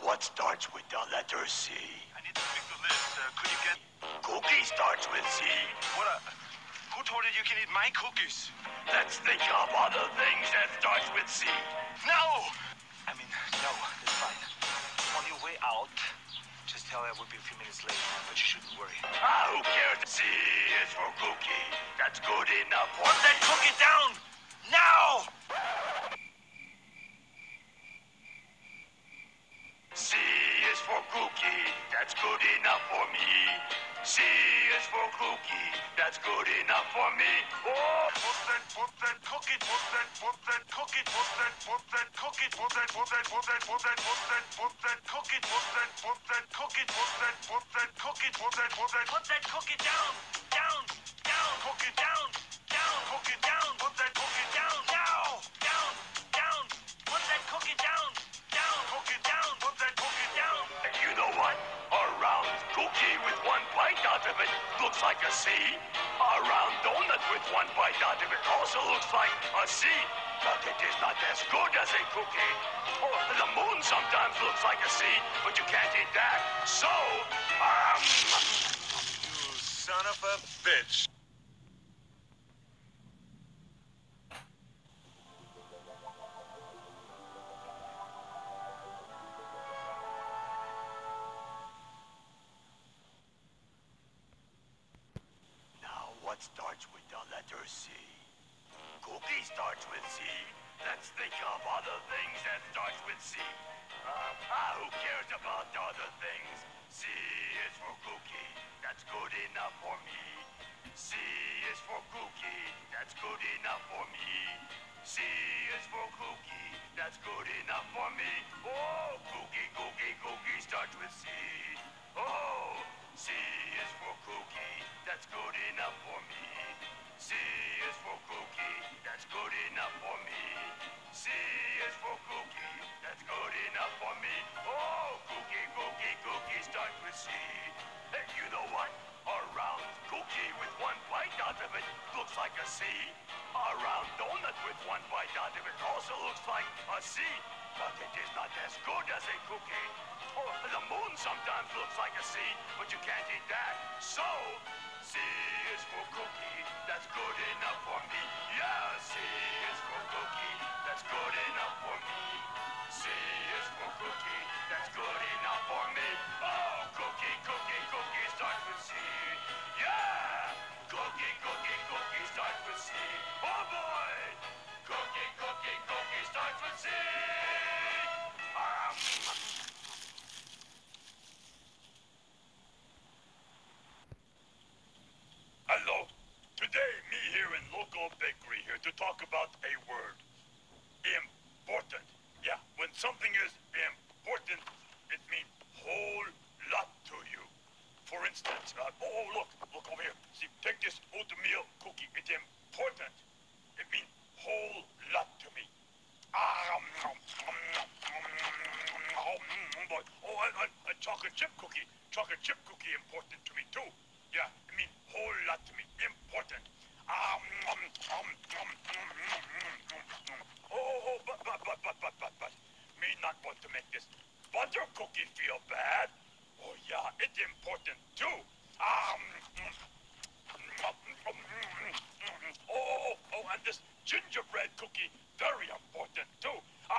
what starts with the letter C? I need to make the list. Could you get... Cookie starts with C. Who told you you can eat my cookies? Let's think of other things that starts with C. No! I mean, no, that's fine. On your way out, just tell her we'll be a few minutes late, but you shouldn't worry. Who cares? C is for cookie. That's good enough. Put that cookie down! Now! C is for cookie. That's good enough for me. C is for cookie. That's good enough for me. Oh! Put that cookie, put that cookie, put that cookie, put that cookie, put that cookie down, cookie down, cookie down, put that cookie down, now, down, put that cookie down, cookie down, put that cookie down. And you know what? A round cookie with one bite out of it looks like a C. A round donut with one bite out of it also looks like a C. But it is not as good as a cookie. Oh, the moon sometimes looks like a C, but you can't eat that. So, You son of a bitch. now what starts with the letter C? Cookie starts with C. Let's think of other things that starts with C. Who cares about the other things? C is for cookie. That's good enough for me. C is for cookie. That's good enough for me. C is for cookie. That's good enough for me. Oh, cookie starts with C. Oh, C is for cookie. That's good enough for me. C is for cookie. That's good enough for me. C is for cookie. That's good enough for me. Oh, cookie starts with C. Hey, you know what? A round cookie with one bite out of it looks like a C. A round donut with one bite out of it also looks like a C. But it is not as good as a cookie. Oh, the moon sometimes looks like a C, but you can't eat that. So, C is for cookie. That's good enough for me. Yeah, C is for cookie. That's good enough for me. C is for cookie. That's good enough for me. Oh, cookie starts with C. Yeah, cookie starts with C. Oh boy, cookie starts with C. Hello. Today, me here in local bakery here to talk about a word. Important. Yeah, when something is important, it means whole lot to you. For instance, look over here. See, take this oatmeal cookie. It's important. It means whole lot to me. A chocolate chip cookie. Chocolate chip cookie important to me too. Yeah, it means whole lot to me. Important. But. Me not want to make this butter cookie feel bad. Oh yeah, it's important too. And this gingerbread cookie, very important too.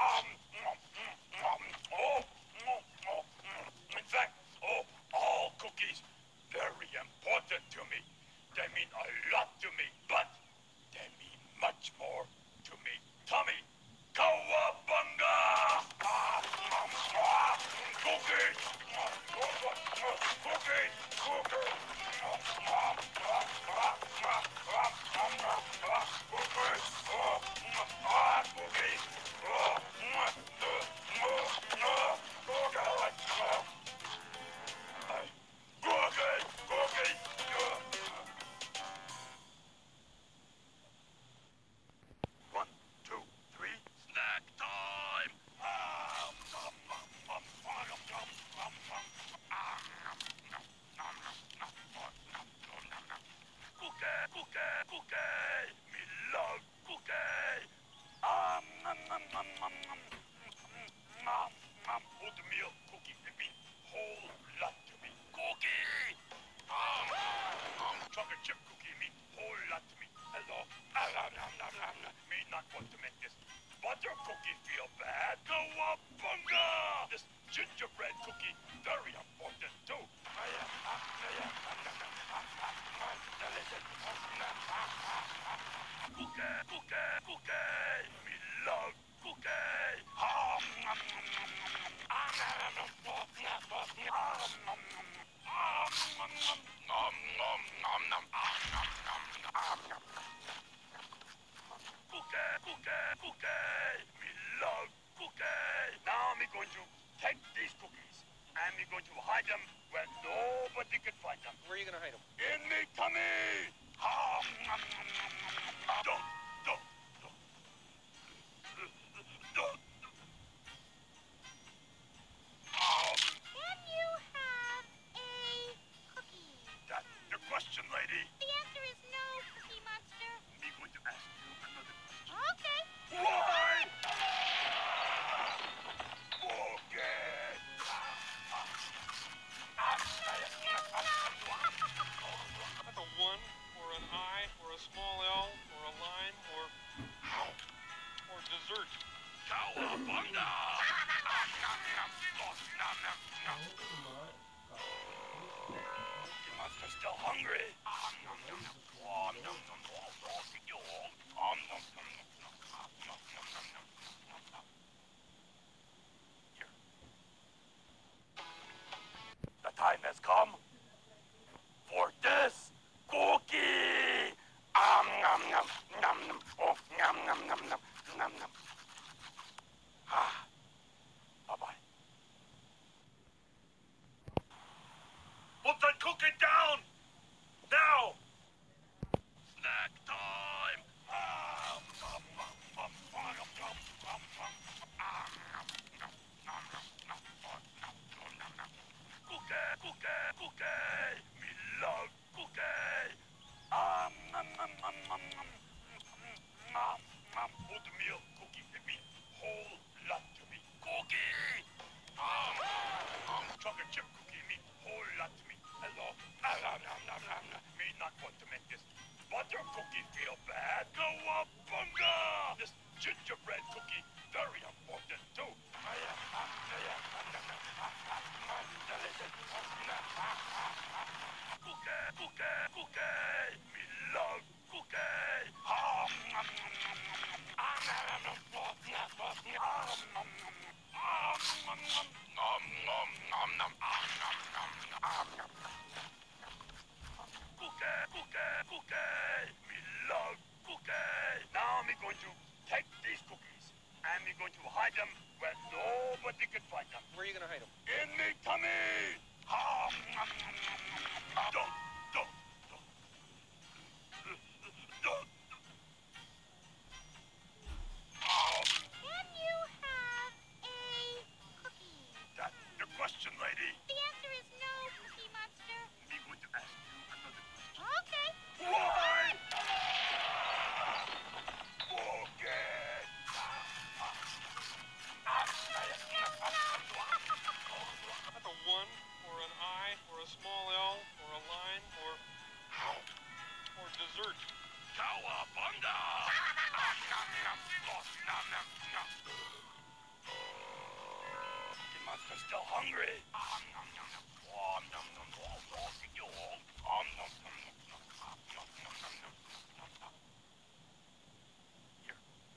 In fact, all cookies, very important to me. They mean a lot to me, but they mean much more to me. Tommy, Kawabunga! Cookies! Cookies! Me love cookie. Now I'm going to take these cookies and we're going to hide them where nobody can find them. Where are you gonna hide them? In me tummy. Don't, don't, don't. Can you have a cookie? That's the question, lady. The answer is no, Cookie Monster. Me going to ask you another question. Okay. Why? That's a 1, or an I, or a small L, or a line, or dessert. Cowabunga! You must be still hungry. Here. The time has come for this cookie. Nom nom nom nom. Oh, nom nom nom nom nom nom. Ah. Bye-bye. Put that cookie down! Now! Snack time! Cookie, cookie, cookie! Me love cookie! Oatmeal cookie, it means whole lot to me. Cookie! Chocolate chip cookie, means whole lot to me. Hello? Me not want to make this butter cookie feel bad. Cowabunga! This gingerbread cookie, very important too. Delicious. Cookie, cookie, cookie. Me love cookie. Cookie, cookie, cookie. Me love cookie. Now me going to take these cookies and me going to hide them where nobody can find them. Where are you gonna hide them? In me tummy. Don't, don't, don't. Don't. Can you have a cookie? That's the question, lady. The answer is no, Cookie Monster. Me going to ask you another question. Okay. Why? That's a 1, or an I, or a small L, or a line, or dessert. Cowabunga! You must be still hungry. Here.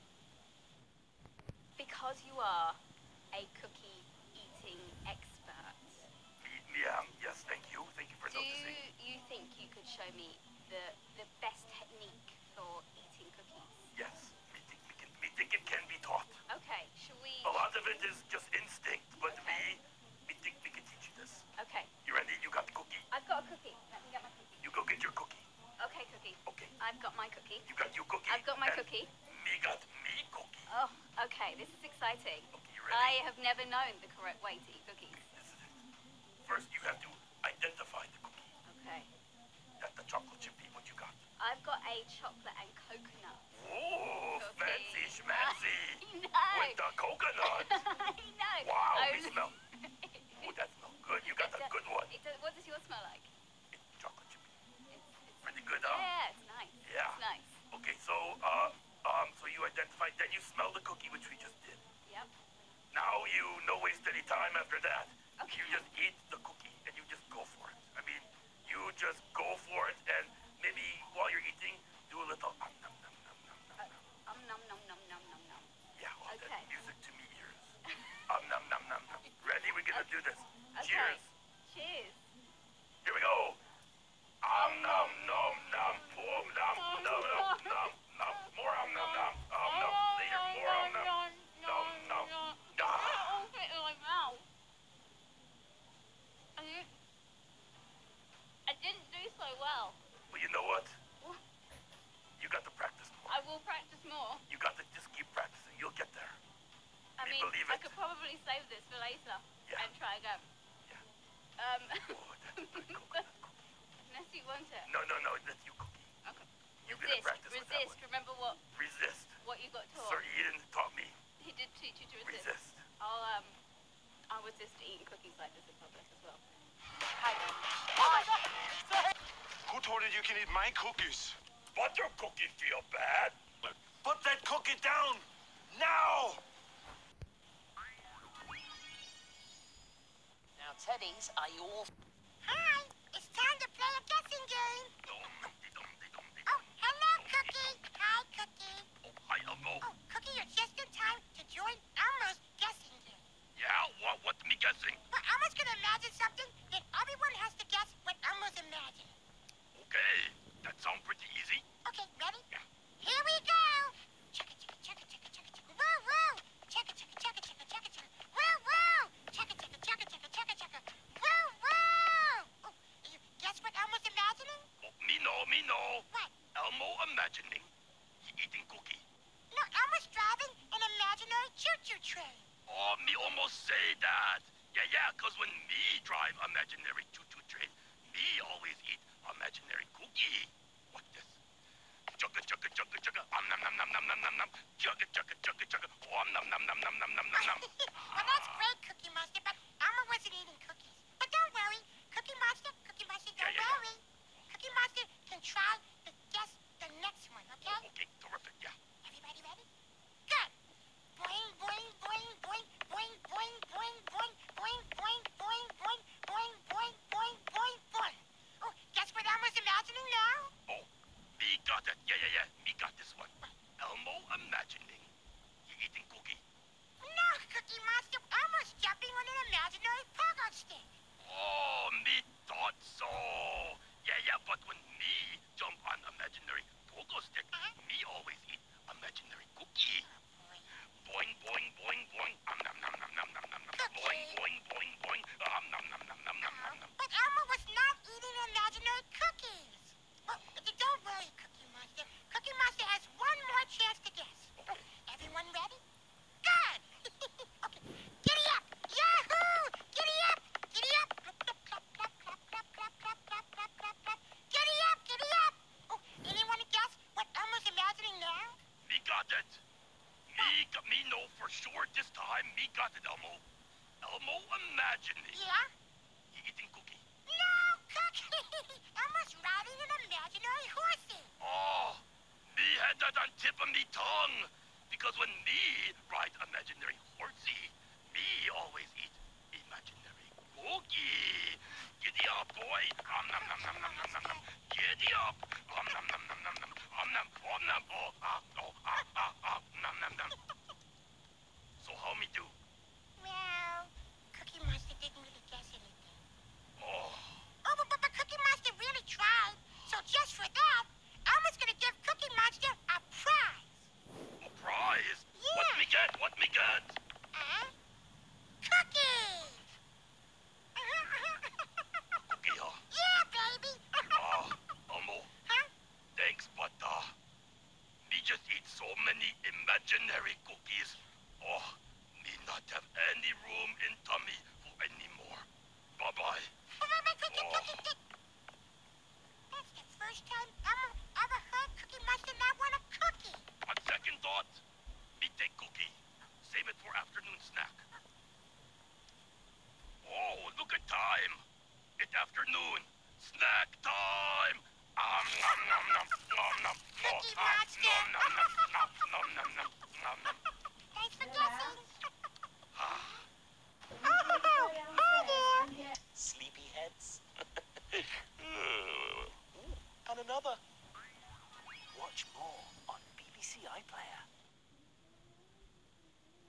Because you are a cookie eating expert, Yes, thank you. Thank you for do noticing. you think you could show me the best technique for eating cookies? Yes, me think it can be taught. Okay, shall we? A lot of it is just instinct, but Okay. me think we can teach you this. Okay, You ready? You got the cookie? I've got a cookie. Let me get my cookie. You go get your cookie. Okay, cookie. Okay. I've got my cookie. You got your cookie. I've got my and cookie. Me got me cookie. Oh, okay. This is exciting. Okay, you ready? I have never known the correct way to eat cookies. This is it. First, you have to identify the cookie. Okay. That's the chocolate chippy. What you got? I've got a chocolate and coconut. Oh, Cookie. fancy schmancy. I With the coconut. know. I know. Wow, I we smell. Oh, that smells good. You got a good one. What does yours smell like? It's chocolate chippy. It's Pretty good, huh? yeah, it's nice. Yeah. It's nice. Okay, so you identified, then you smell the cookie, which we just did. Yep. Now you no waste any time after that. Okay. You just eat the cookie and you just go for it. I mean, you just go for it and maybe while you're eating, do a little nom nom nom nom nom nom. Nom nom nom nom nom nom. Yeah, well, Okay. that's music to me ears. Nom nom nom nom. Ready? gotta do this. Okay. Cheers. Cheers. Here we go. Nom nom nom. Boom nom nom nom nom nom. More nom nom. Nom. Later, more nom. Nom nom. Ah. All fit in my mouth. I didn't do so well. Well, you know what? You got to practice more. I will practice more. You got to just keep practicing. You'll get there. I Me mean, believe I it. could probably save this for later Yeah. and try again. Yeah. Um, Oh, that's good coconut cookie. unless you want it. No, that's you cookie. Okay. You gotta Resist. practice with that Resist. one. Remember Resist. what you got taught. Sir Ian taught me. He did teach you to resist. Resist. I'll resist eating cookies like this in public as well. Who told you you can eat my cookies? Butter cookie feel bad. Put that cookie down! Now! Now, Teddies, are you all... Hi, it's time to play a guessing game. Oh, Oh, hello, Cookie. Hi, Cookie. hi, Elmo. Oh, Cookie, you're just in time to join Elmo's guessing game. Yeah, what me guessing? Well, Elmo's gonna imagine something, then everyone has to guess what Elmo's imagining. Okay, that sounds pretty easy. Okay, ready? Yeah. Here we go. Chugga, chugga, chugga, chugga, chugga, chugga. Woo, woo. Chugga, chugga, chugga, chugga, chugga, chugga. Woo, woo. Chugga, chugga, chugga, chugga, chugga, chugga. Woo, woo. Oh, you guess what Elmo's imagining? Oh, me know. What? Elmo imagining. He eating cookie. No, Elmo's driving an imaginary choo-choo train. Oh, me almost say that. Yeah, cause when me drive imaginary choo-choo train, me always eat imaginary cookie. Watch this. Chugga, chugga, chugga, chugga. Nom nom nom nom nom nom nom. Chugga, chugga, chugga, chugga. Oh, nom nom nom nom nom nom nom nom. Well, that's great, Cookie Monster, but Elmo wasn't eating cookies. But don't worry, Cookie Monster, don't Yeah. worry. Cookie Monster can try to guess the next one, okay? Okay, terrific, yeah. Everybody ready? Good. Boing, boing, boing, boing, boing, boing, boing, boing, boing, boing, boing, boing, boing, boing, boing, boing, boing. Oh, guess what Elmo's imagining now? Oh, me got it. Yeah. Me got this one. Elmo imagining. He eating cookie. No, Cookie Monster, Elmo's jumping on an imaginary pogo stick. Oh, me thought so. Yeah, but when me jump on imaginary pogo stick, me always eat imaginary cookie. Boing, boing, boing, boing. Nom nom nom nom nom nom nom. Boing, boing, boing, boing. Nom nom nom nom nom nom nom. But Elmo was not eating imaginary cookies. Oh, don't worry, Cookie Monster. Cookie Monster has one more chance to guess. Okay. Everyone ready? Good! Okay. Giddy up! Yahoo! Giddy up! Giddy up! Clap, clap, clap, clap, clap, clap, clap, clap, clap, clap, clap. Giddy up! Giddy up! Oh, anyone guess what Elmo's imagining now? Me got it. Me know for sure this time. Me got it, Elmo. Elmo imagining. Yeah? He eating cookie. No, Cookie! Elmo's riding an imaginary horsey. Oh, me had that on tip of me tongue. Because when me ride imaginary horsey, me always eat imaginary cookie. Giddy up, boy. Nom nom nom nom nom nom nom nom. Giddy up. Nom nom nom nom nom nom. Nom nom. Nom nom nom. So how me do? Well, Cookie Monster didn't really guess anything. Oh, Oh, but Cookie Monster really tried. So just for that, Elmo's gonna give Cookie Monster a prize. a prize. Yeah. What me get? What me get? Cookies! Cookie, huh? Yeah, baby! Elmo. Huh? Thanks, but me just eat so many imaginary cookies. Oh, me not have any room in tummy for any more. Bye-bye. That's the first time Elmo ever heard Cookie Monster not want a cookie. On second thought, me take cookie. Save it for afternoon snack. Oh, look at time. It's afternoon. Snack time. Nom nom nom nom nom. Cookie Monster. Nom nom nom nom nom nom nom nom nom. Thanks for guessing. Ah. Oh, hi there. Sleepyheads? Ooh, and another. Watch more on BBC iPlayer.